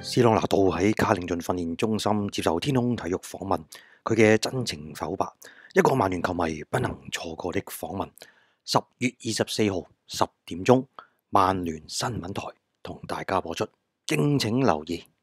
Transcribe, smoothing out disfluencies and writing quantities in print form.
C朗拿度喺卡靈頓訓練中心接受天空體育訪問，佢嘅真情剖白，一個曼聯球迷不能錯過的訪問。10月24號10點鐘，曼聯新聞台同大家播出，敬請留意。